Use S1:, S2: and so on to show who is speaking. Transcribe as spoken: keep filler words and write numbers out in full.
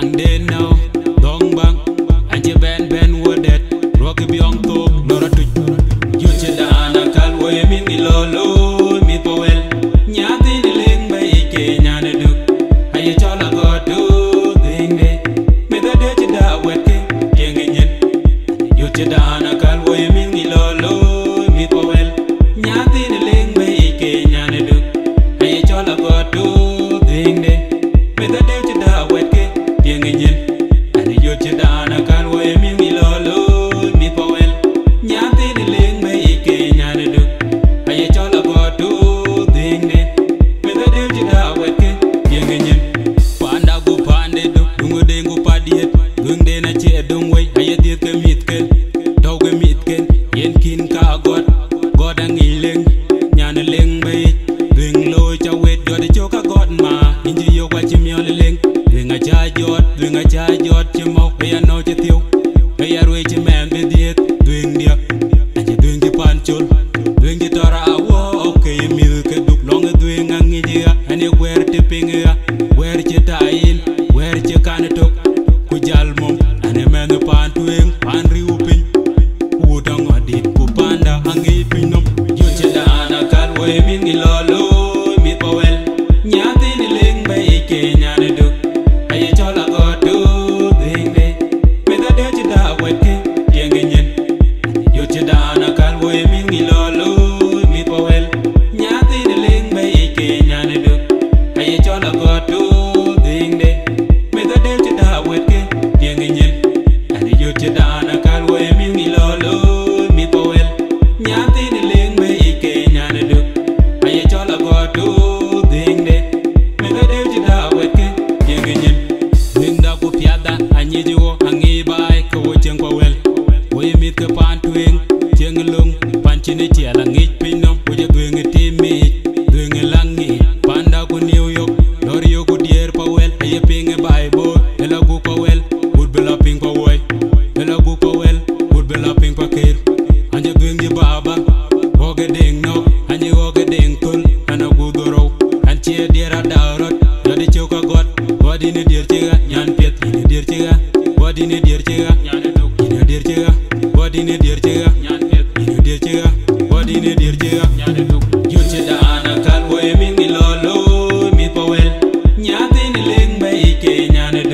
S1: Yang Deno, Dong Bang, and you Ben Ben Woodet, Rocky Byong Tok, Nora Tuj. You Chedana Kalway, Mimi Lolo, Mipowell, Nyati the Ling by Ike Nyanadu. Are you Chola got to Ding Day? May the dirty da wetke, Yang You Chedana Kalway, Mimi Lolo, Mipowell, Nyati the Ling by Ike Nyanadu. Are you Chola got to Ding Day? May the dirty da wetke, Yang and you Chedana Kalway, Mimi Lolo, Mipowell, Nyati the Ling by Ike Nyanadu. Are you Chola got to Ding Day? May the dirty da wetke, Yang Panda go Pande, Dungo Dengo Padiet, Dung Dena Che Dungway, Ayatit Mitken, Toga Mitken, Yenkin Ka Agot, God and Iling, Nyan Ling Bay, Dung Loy Chawet, Jody Choka God Ma, Inji Yoga Chimioliling, Dung a Chajot, Dung a Chajot, Chimok, Pay a Noche Theo, Pay a Rich Man with it, Dung Dia, and you doing the Panchol, Dung the Tora Awa, okay, Milk, Duk Long doing Angidia, and you wear tipping here, where you tie in, where you can talk, Kujalmom, and a man the Pantuing, Panri Upin, Woodang or did Kupanda, Angi Pinum, you Chedana Kalway, Mini Lolo, Mipowell, Nyati the Ling by Ike Nyanadu. Are you Chola got to Ding Day? May the dirty da wetke, Yang You Chedana Kalway, Mini Lolo, Mipowell, Nyati the Ling by Ike Nyanadu. Are you Chola got to Ding Day? May the dirty da wetke, Yang You Chedana Kalway, Mini Lolo, Mipowell, Nyati the Ling by Ike Nyanadu. Are you Chola got to Ding Day? May the dirty da wetke, Yang Linda Pupiada, Anyijo, Angibai, Kawachang Powell. We meet the Pantuing, Jangalung, Panchinity, Langit Pinum, which are doing a team meet, doing a langi, Panda to New York, Lorio could dear Powell, a yipping a Bible, Elago Powell, would be lapping Powell, Elago Powell, would be lapping Pakir, and you're doing the Baba, Ogading no, and you Ogading Kul, and a good row, and cheer dear Adarot, Yadi Choka got, what in a dear Chiga, Yan Piet in a dear Chiga, what in a dear Chiga, in a dear Chiga, what in a dear Chiga, Yan Piet in a dear Chiga, what in a dear Chiga, you Chedana Kalway, Mini Lolo, Mipowell, Nyati the Ling by Ike Nyanadu.